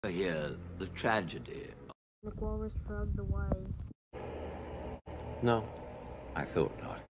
Here, the tragedy. The walrus frog the wise. No. I thought not.